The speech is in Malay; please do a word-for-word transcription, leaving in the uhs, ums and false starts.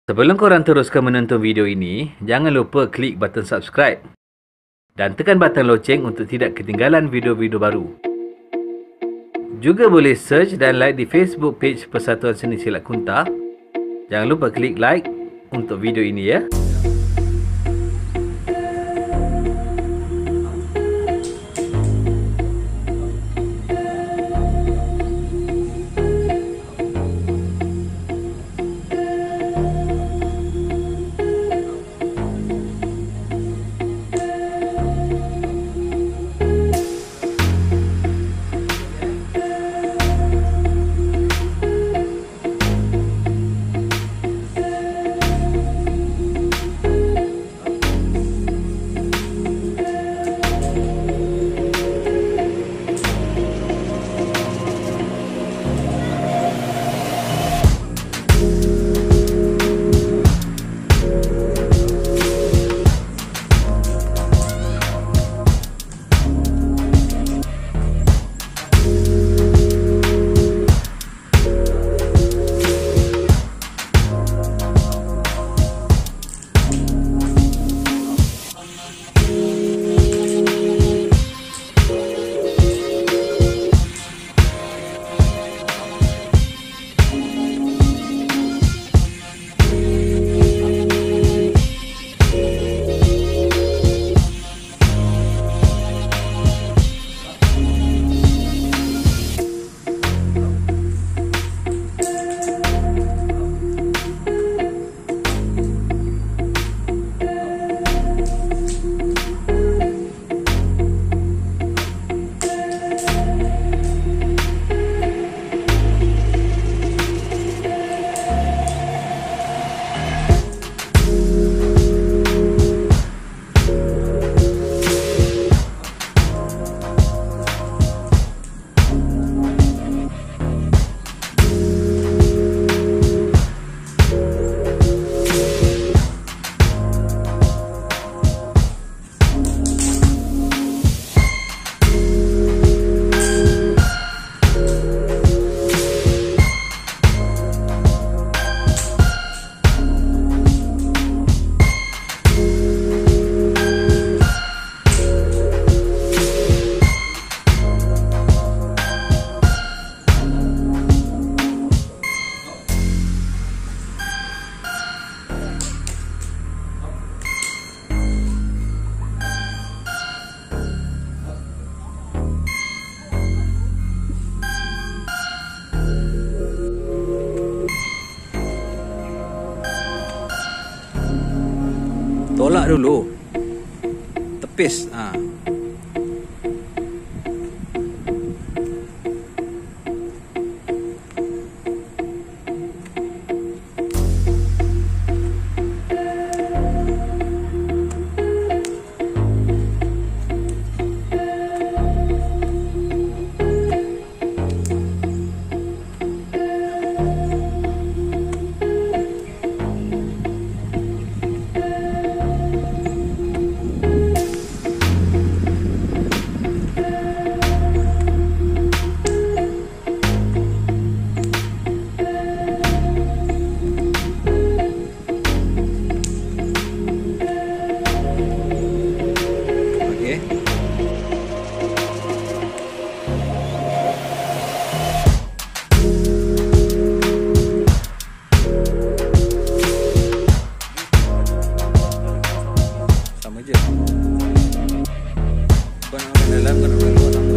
Sebelum korang teruskan menonton video ini, jangan lupa klik button subscribe dan tekan button loceng untuk tidak ketinggalan video-video baru. Juga boleh search dan like di Facebook page Persatuan Seni Silat Kunta. Jangan lupa klik like untuk video ini ya. Tolak dulu. Tepis. Ha. Sama je. Kau nak makan dalam, kau nak makan luar.